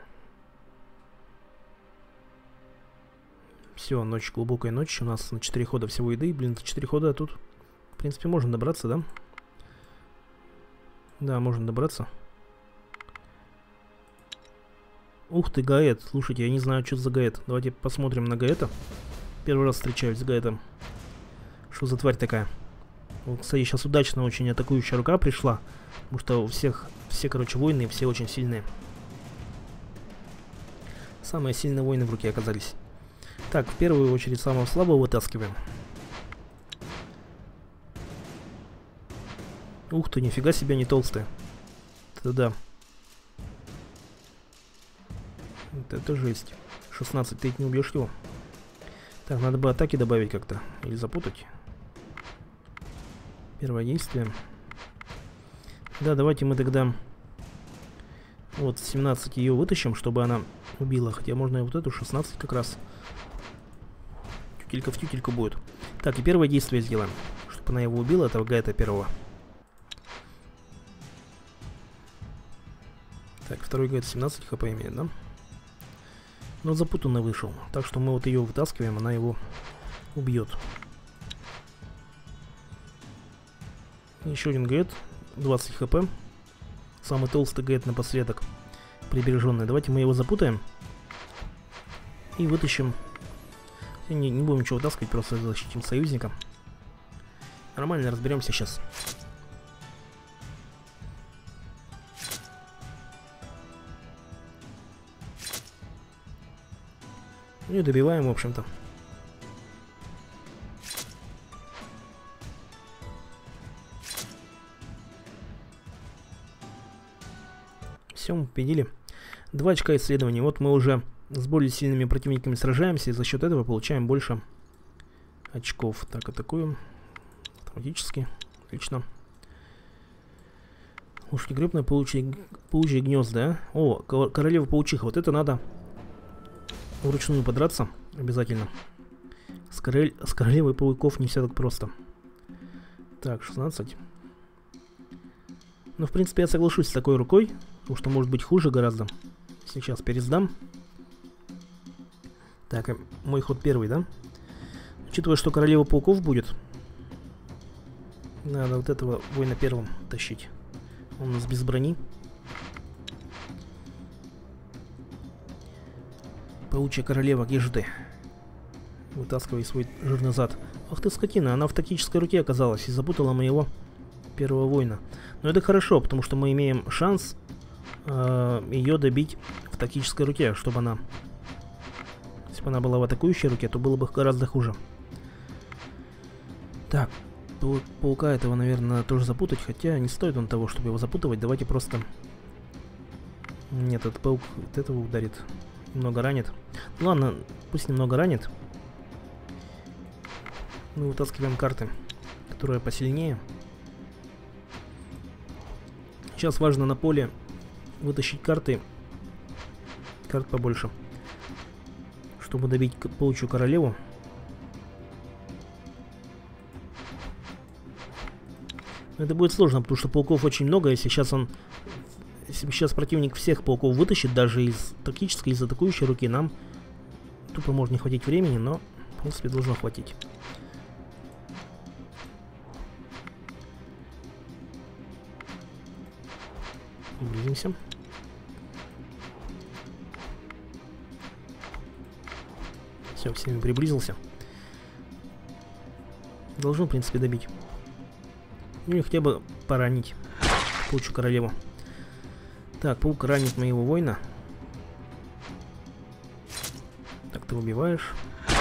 Все, ночь, глубокая ночь. У нас на четыре хода всего еды. Блин, за четыре хода тут, в принципе, можно добраться, да? Да, можно добраться. Ух ты, гаэт. Слушайте, я не знаю, что за гаэт. Давайте посмотрим на гаэта. Первый раз встречаюсь с гаэтом. Что за тварь такая? Вот, кстати, сейчас удачно очень атакующая рука пришла. Потому что у всех, все, короче, воины, все очень сильные. Самые сильные воины в руке оказались. Так, в первую очередь самого слабого вытаскиваем. Ух ты, нифига себе, не толстые. Это да. Это, это жесть. шестнадцать, ты не убьешь его. Так, надо бы атаки добавить как-то. Или запутать. Первое действие. Да, давайте мы тогда вот семнадцать ее вытащим, чтобы она убила. Хотя можно и вот эту шестнадцать как раз. Тютелька в тютельку будет. Так, и первое действие сделаем. Чтобы она его убила, этого гаэта первого. Так, второй гаэт семнадцать хп имеет, да? Но запутанно вышел. Так что мы вот ее вытаскиваем, она его убьет. Еще один гэт. двадцать хп. Самый толстый гэт напоследок. Прибереженный. Давайте мы его запутаем. И вытащим. Не, не будем ничего вытаскивать, просто защитим союзника. Нормально, разберемся сейчас. И добиваем, в общем-то. Все, мы победили. Два очка исследований. Вот мы уже с более сильными противниками сражаемся, и за счет этого получаем больше очков. Так, атакуем. Автоматически. Отлично. Уж не гребная паучьи, паучьи гнезда, а? О, королева паучиха. Вот это надо вручную подраться обязательно. С, король... с королевой пауков не все так просто. Так, шестнадцать. Ну, в принципе, я соглашусь с такой рукой, потому что может быть хуже гораздо. Сейчас пересдам. Так, мой ход первый, да? Учитывая, что королева пауков будет, надо вот этого воина первым тащить. Он у нас без брони. Паучья королева, где же ты? Вытаскивай свой жирный зад. Ах ты скотина, она в тактической руке оказалась и запутала моего первого воина. Но это хорошо, потому что мы имеем шанс э, ее добить в тактической руке, чтобы она... Если бы она была в атакующей руке, то было бы гораздо хуже. Так, пау паука этого, наверное, надо тоже запутать, хотя не стоит он того, чтобы его запутывать. Давайте просто... Нет, этот паук вот этого ударит. Немного ранит. Ладно, пусть немного ранит. Мы вытаскиваем карты, которые посильнее. Сейчас важно на поле вытащить карты. Карт побольше. Чтобы добить паучью королеву. Но это будет сложно, потому что пауков очень много. Если сейчас он... Если сейчас противник всех пауков вытащит, даже из тактической, из атакующей руки, нам тупо может не хватить времени, но в принципе должно хватить. Приблизимся. Все, к всеми приблизился. Должен, в принципе, добить. Ну, хотя бы поранить паучью королеву. Так, паук ранит моего воина. Так, ты убиваешь.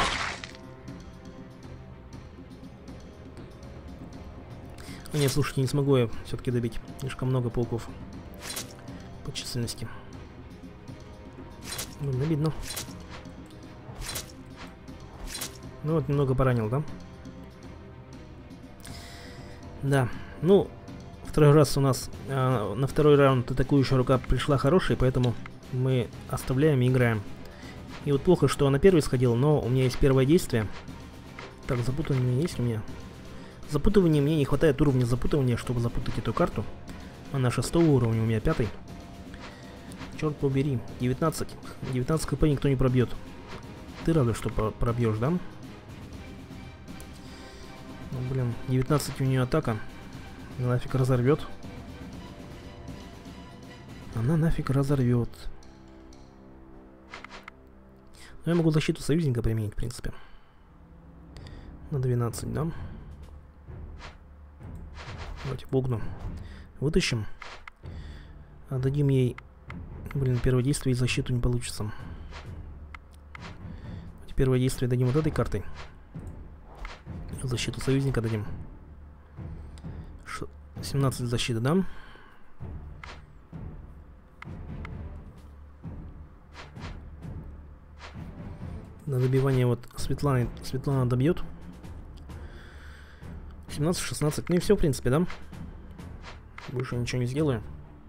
А нет, слушайте, не смогу я все-таки добить. Слишком много пауков по численности. Ну, обидно. Ну вот, немного поранил, да? Да, ну... Второй раз у нас э, на второй раунд атакующая рука пришла хорошая, поэтому мы оставляем и играем. И вот плохо, что на первый сходил, но у меня есть первое действие. Так, запутывание есть у меня? Запутывание, мне не хватает уровня запутывания, чтобы запутать эту карту. Она шестого уровня, у меня пятый. Черт побери, девятнадцать. девятнадцать хп никто не пробьет. Ты рада, что пробьешь, да? Ну, блин, девятнадцать у нее атака. Она нафиг разорвет. Она нафиг разорвет. Но я могу защиту союзника применить, в принципе. На двенадцать, да? Давайте пугну. Вытащим. Отдадим ей... Блин, первое действие и защиту не получится. Первое действие дадим вот этой картой. Защиту союзника дадим. семнадцать защиты, да? На добивание вот Светланы, Светлана добьет. семнадцать шестнадцать. Ну и все, в принципе, да? Больше ничего не сделаю.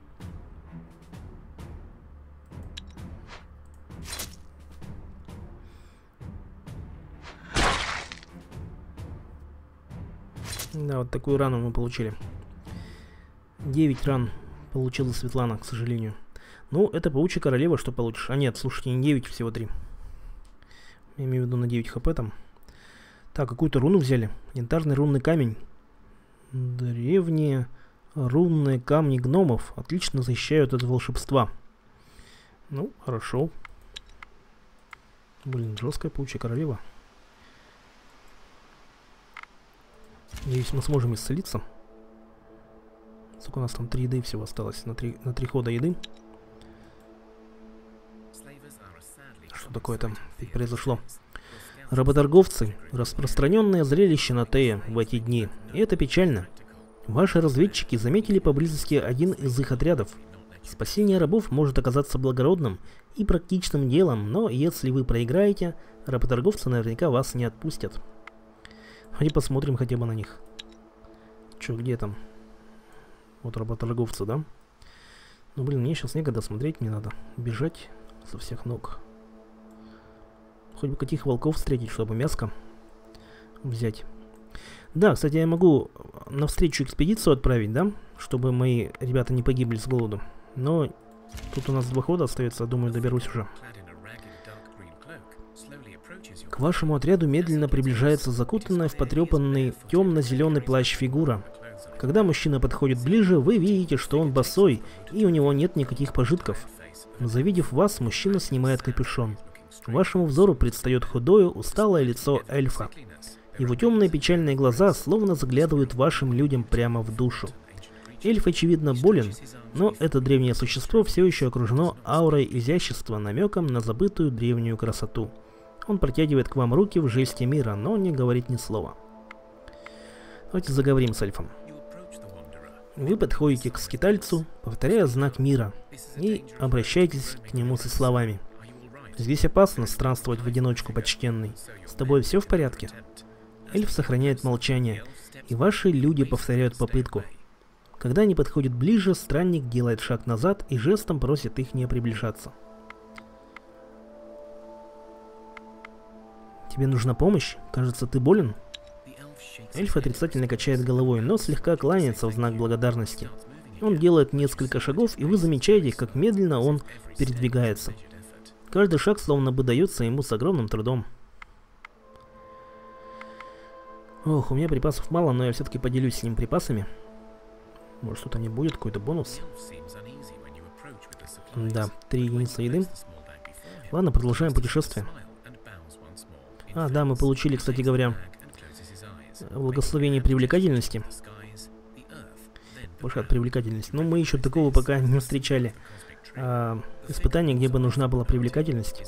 Да, вот такую рану мы получили. девять ран получила Светлана, к сожалению. Ну, это паучья королева, что получишь? А нет, слушайте, не девять, всего три. Я имею в виду на девять хп там. Так, какую-то руну взяли. Янтарный рунный камень. Древние рунные камни гномов отлично защищают от волшебства. Ну, хорошо. Блин, жесткая паучья королева. Надеюсь, мы сможем исцелиться. Сколько у нас там? Три еды всего осталось. На три, на три хода еды. Что такое там произошло? Работорговцы – распространенное зрелище на Тее в эти дни. И это печально. Ваши разведчики заметили поблизости один из их отрядов. Спасение рабов может оказаться благородным и практичным делом, но если вы проиграете, работорговцы наверняка вас не отпустят. Давайте посмотрим хотя бы на них. Чё, где там? Вот работорговцы, да? Ну, блин, мне сейчас некогда смотреть, не надо. Бежать со всех ног. Хоть бы каких волков встретить, чтобы мяско взять. Да, кстати, я могу навстречу экспедицию отправить, да? Чтобы мои ребята не погибли с голоду. Но тут у нас два хода остается, думаю, доберусь уже. К вашему отряду медленно приближается закутанная в потрепанный темно-зеленый плащ фигура. Когда мужчина подходит ближе, вы видите, что он босой, и у него нет никаких пожитков. Завидев вас, мужчина снимает капюшон. Вашему взору предстает худое, усталое лицо эльфа. Его темные печальные глаза словно заглядывают вашим людям прямо в душу. Эльф, очевидно, болен, но это древнее существо все еще окружено аурой изящества, намеком на забытую древнюю красоту. Он протягивает к вам руки в жесте мира, но не говорит ни слова. Давайте заговорим с эльфом. Вы подходите к скитальцу, повторяя знак мира, и обращаетесь к нему со словами. Здесь опасно странствовать в одиночку, почтенный. С тобой все в порядке? Эльф сохраняет молчание, и ваши люди повторяют попытку. Когда они подходят ближе, странник делает шаг назад и жестом просит их не приближаться. Тебе нужна помощь? Кажется, ты болен? Эльф отрицательно качает головой, но слегка кланяется в знак благодарности. Он делает несколько шагов, и вы замечаете, как медленно он передвигается. Каждый шаг словно бы дается ему с огромным трудом. Ох, у меня припасов мало, но я все-таки поделюсь с ним припасами. Может, что-то не будет, какой-то бонус. Да, три единицы еды. Ладно, продолжаем путешествие. А, да, мы получили, кстати говоря, благословение привлекательности. Больше от привлекательности. Но мы еще такого пока не встречали. А, испытание, где бы нужна была привлекательность.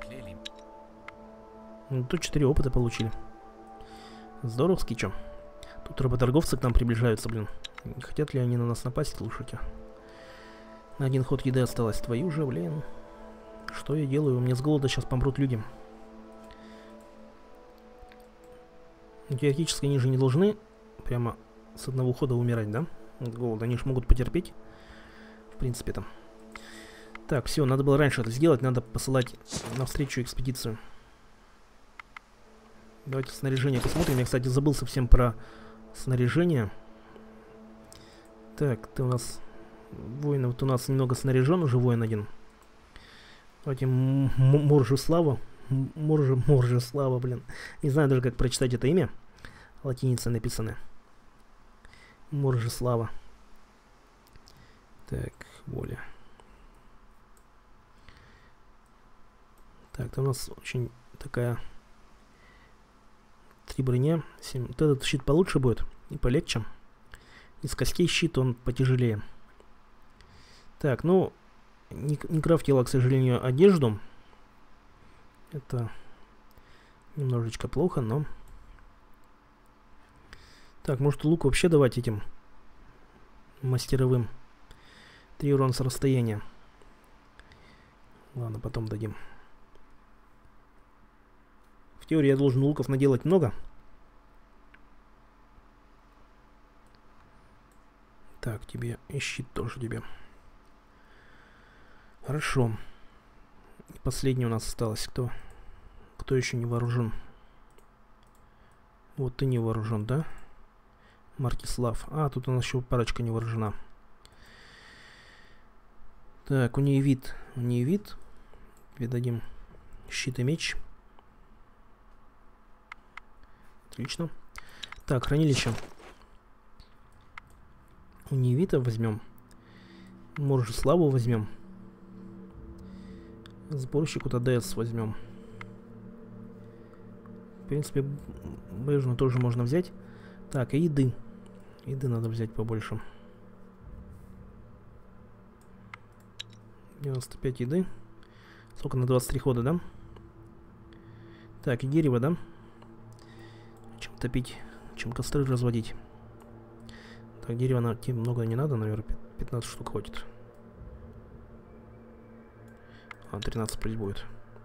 Ну, тут четыре опыта получили. Здоровски, чё. Тут работорговцы к нам приближаются, блин. Не хотят ли они на нас напасть, слушайте. На один ход еды осталось. Твою же, блин. Что я делаю? У меня с голода сейчас помрут люди. Теоретически они же не должны прямо с одного хода умирать, да? От голода. Они же могут потерпеть. В принципе там. Так, все, надо было раньше это сделать. Надо посылать навстречу экспедицию. Давайте снаряжение посмотрим. Я, кстати, забыл совсем про снаряжение. Так, ты у нас... Воин, вот у нас немного снаряжен уже, воин один. Давайте Моржеслава. Морже, Моржеслава, блин. Не знаю даже, как прочитать это имя. Латиница написано. Моржеслава. Так, воля. Так, это у нас очень такая... Три броня. семь. Вот этот щит получше будет. И полегче. Из костей щит он потяжелее. Так, ну... Не, не крафтила, к сожалению, одежду. Это немножечко плохо, но... Так, может лук вообще давать этим мастеровым. Три урона с расстояния. Ладно, потом дадим. В теории я должен луков наделать много. Так, тебе и щит тоже тебе. Хорошо. И последний у нас осталось. Кто? Кто еще не вооружен? Вот ты не вооружен, да? Маркислав. А, тут у нас еще парочка не вооружена. Так, у нее вид. У нее вид. Передадим щит и меч. Отлично. Так, хранилище. У Невита возьмем. Может, славу возьмем. Сборщик от АДС возьмем. В принципе, бэжну тоже можно взять. Так, и еды. Еды надо взять побольше. девяносто пять еды. Сколько на двадцать три хода, да? Так, и дерево, да? Чем топить, чем костры разводить. Так, дерева на тем много не надо, наверное, пятнадцать штук хватит. А, тринадцать плюс будет.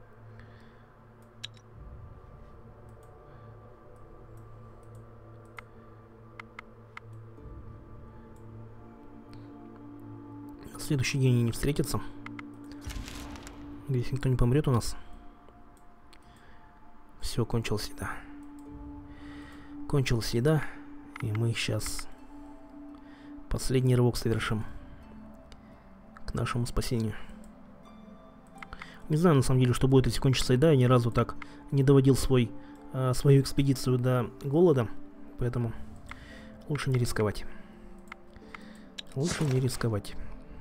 На следующий день они не встретятся. Здесь никто не помрет у нас. Все, кончилась еда. Кончилась еда. И мы сейчас последний рывок совершим к нашему спасению. Не знаю, на самом деле, что будет, если кончится еда. Я ни разу так не доводил свой, э, свою экспедицию до голода. Поэтому лучше не рисковать. Лучше не рисковать.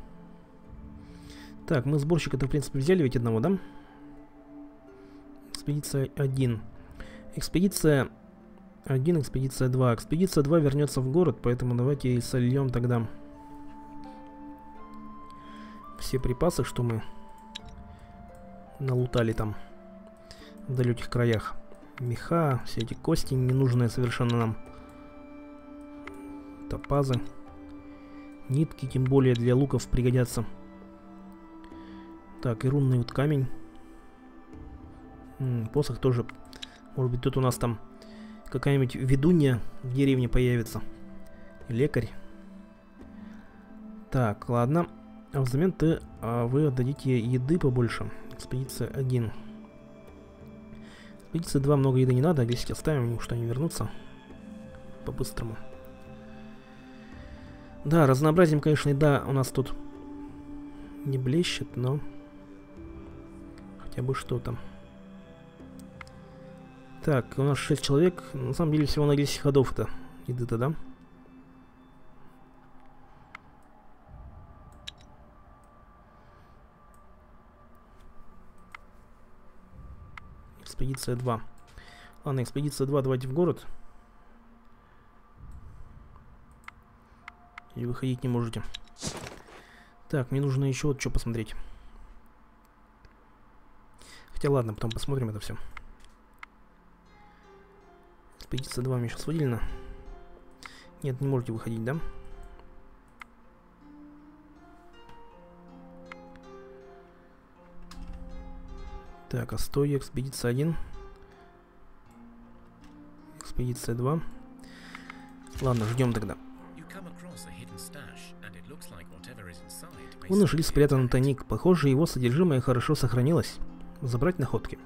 Так, мы сборщика-то, в принципе, взяли ведь одного, да? Экспедиция один. Экспедиция один, экспедиция два. Экспедиция два вернется в город, поэтому давайте и сольем тогда все припасы, что мы налутали там в далеких краях. Меха, все эти кости ненужные совершенно нам. Топазы. Нитки, тем более для луков пригодятся. Так, и рунный вот камень. М-м, посох тоже. Может быть, тут у нас там какая-нибудь ведунья в деревне появится. Лекарь. Так, ладно. А взамен ты, а вы отдадите еды побольше. Экспедиция один. Экспедиция два много еды не надо. десять оставим, что они вернутся. По-быстрому. Да, разнообразием, конечно, еда у нас тут не блещет, но хотя бы что-то. Так, у нас шесть человек. На самом деле всего на десять ходов-то еды-то, да? Экспедиция два. Ладно, экспедиция два, давайте в город. И выходить не можете. Так, мне нужно еще вот что посмотреть. Хотя ладно, потом посмотрим это все. Экспедиция два мне сейчас выделена. Нет, не можете выходить, да? Так, а стой, экспедиция один. Экспедиция два. Ладно, ждем тогда. Вы нашли спрятанный тайник. Похоже, его содержимое хорошо сохранилось. Забрать находки.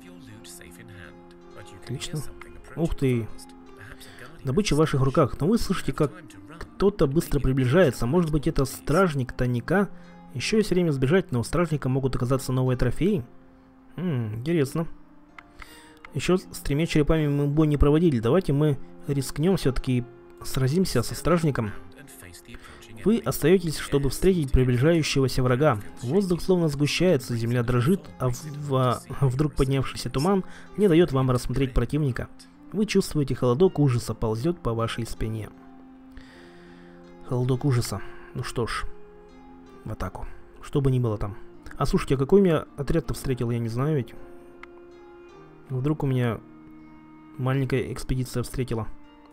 Отлично. Ух ты. Добыча в ваших руках. Но вы слышите, как кто-то быстро приближается. Может быть, это стражник тайника? Еще есть время сбежать, но у стражника могут оказаться новые трофеи. М-м, интересно. Еще с тремя черепами мы бой не проводили. Давайте мы рискнем все-таки, сразимся со стражником. Вы остаетесь, чтобы встретить приближающегося врага. Воздух словно сгущается, земля дрожит, а, в, а вдруг поднявшийся туман не дает вам рассмотреть противника. Вы чувствуете, холодок ужаса ползет по вашей спине. Холодок ужаса. Ну что ж, в атаку. Что бы ни было там. А слушайте, а какой меня отряд-то встретил, я не знаю ведь. Вдруг у меня маленькая экспедиция встретила.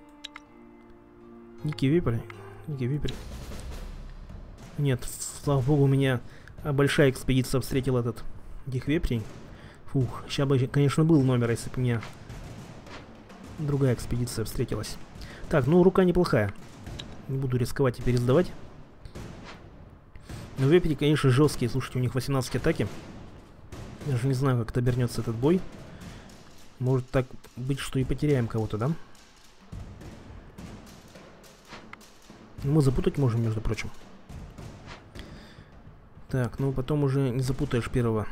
Дикий вепрь. Дикий вепрь. Нет, слава богу, у меня большая экспедиция встретила этот диких вепрей. Фух, сейчас бы, конечно, был номер, если бы у меня другая экспедиция встретилась. Так, ну рука неплохая. Не буду рисковать и пересдавать. Но вепри, конечно, жесткие. Слушайте, у них восемнадцать атаки. Я даже не знаю, как это обернется этот бой. Может так быть, что и потеряем кого-то, да? Мы запутать можем, между прочим. Так, ну потом уже не запутаешь первого.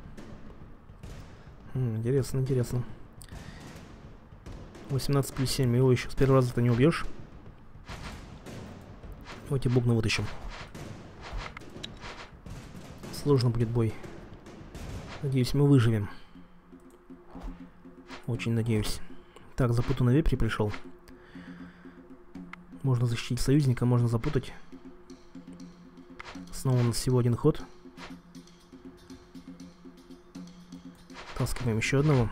М, интересно, интересно. восемнадцать плюс семь. Его еще с первого раза ты не убьешь. Давайте бубны вытащим. Сложно будет бой. Надеюсь, мы выживем. Очень надеюсь. Так, запутанный вепрь пришел. Можно защитить союзника, можно запутать. Снова у нас всего один ход. Таскиваем еще одного.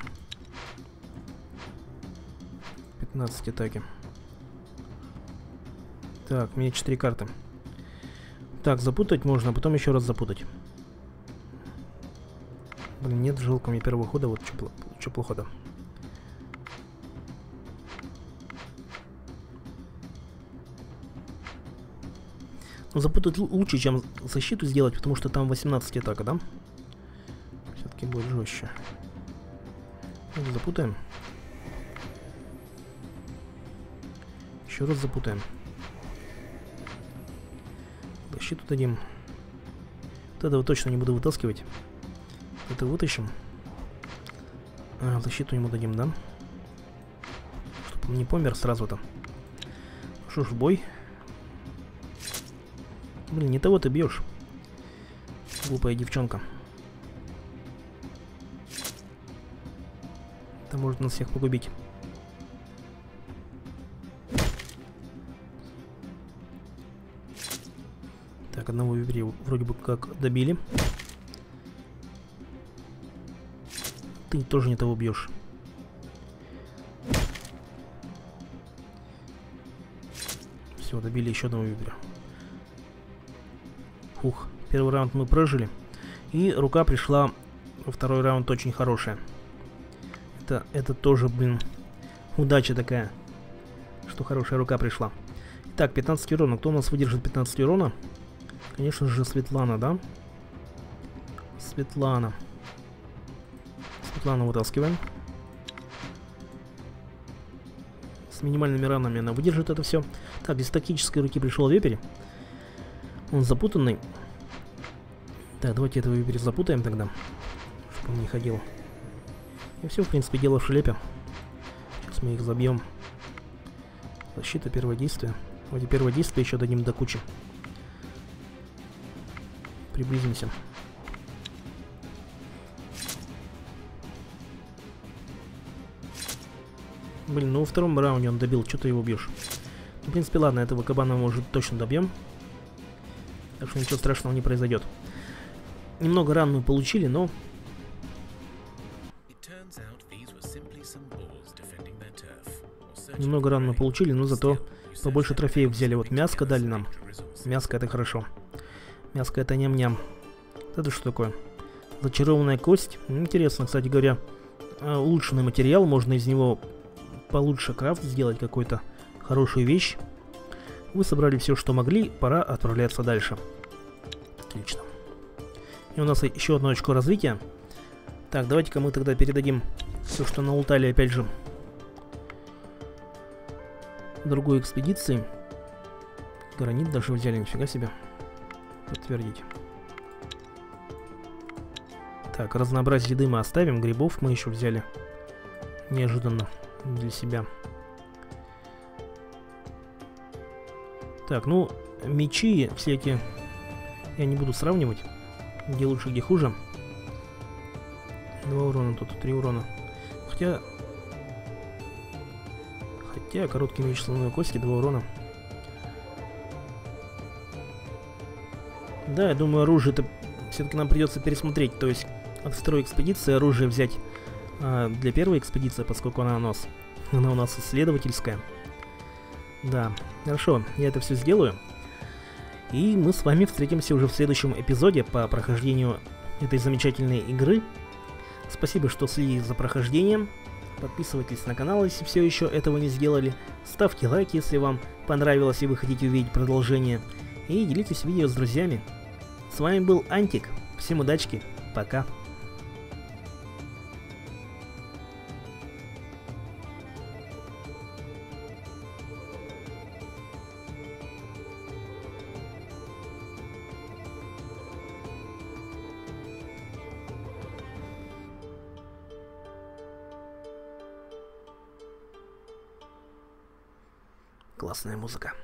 пятнадцать атаки. Так, у меня четыре карты. Так, запутать можно, а потом еще раз запутать. Блин, нет, жалко мне первого хода, вот что плохо-то. Но запутать лучше, чем защиту сделать, потому что там восемнадцать атака, да? Все-таки будет жестче. Запутаем. Еще раз запутаем. Защиту дадим. Вот этого точно не буду вытаскивать. Это вытащим. А, защиту ему дадим, да? Чтобы он не помер сразу-то. Что ж, бой. Блин, не того ты бьешь. Глупая девчонка. Это может нас всех погубить. Так, одного вепря вроде бы как добили. Ты тоже не того бьешь. Все, добили еще одного вепря. Ух, первый раунд мы прожили. И рука пришла во второй раунд очень хорошая. Это, это тоже, блин, удача такая, что хорошая рука пришла. Так, пятнадцать урона. Кто у нас выдержит пятнадцать урона? Конечно же, Светлана, да? Светлана. Светлану вытаскиваем. С минимальными ранами она выдержит это все. Так, без тактической руки пришел вепрь. Он запутанный. Так, давайте этого вепря запутаем тогда, чтобы он не ходил. И все, в принципе, дело в шелепе. Сейчас мы их забьем. Защита, первое действие. Давайте первое действие еще дадим до кучи. Приблизимся. Блин, ну во втором раунде он добил. Что ты его бьешь? В принципе, ладно, этого кабана мы уже точно добьем. Так что ничего страшного не произойдет. Немного ран мы получили, но... Немного ран мы получили, но зато побольше трофеев взяли. Вот мяско дали нам. Мяско — это хорошо. Мяско — это ням-ням. Это что такое? Зачарованная кость. Интересно, кстати говоря. Улучшенный материал. Можно из него получше крафт сделать, какую-то хорошую вещь. Вы собрали все, что могли. Пора отправляться дальше. Отлично. И у нас еще одно очко развития. Так, давайте-ка мы тогда передадим все, что налутали, опять же, другой экспедиции. Гранит даже взяли, нифига себе. Подтвердить. Так, разнообразие еды мы оставим. Грибов мы еще взяли. Неожиданно для себя. Так, ну, мечи все эти я не буду сравнивать. Где лучше, где хуже. Два урона тут, три урона. Хотя... Хотя, короткий меч слоновой кости, два урона. Да, я думаю, оружие это все-таки нам придется пересмотреть. То есть от второй экспедиции оружие взять а, для первой экспедиции, поскольку она у нас, она у нас исследовательская. Да, хорошо, я это все сделаю. И мы с вами встретимся уже в следующем эпизоде по прохождению этой замечательной игры. Спасибо, что следили за прохождением. Подписывайтесь на канал, если все еще этого не сделали. Ставьте лайки, если вам понравилось и вы хотите увидеть продолжение. И делитесь видео с друзьями. С вами был Антик. Всем удачки. Пока. Классная музыка.